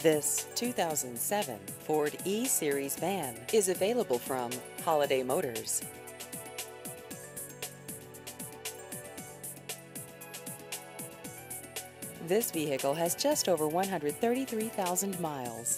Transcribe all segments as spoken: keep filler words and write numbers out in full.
This two thousand seven Ford E-Series van is available from Holiday Motors. This vehicle has just over one hundred thirty-three thousand miles.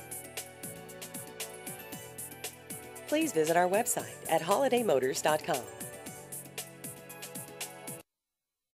Please visit our website at holiday motors dot com.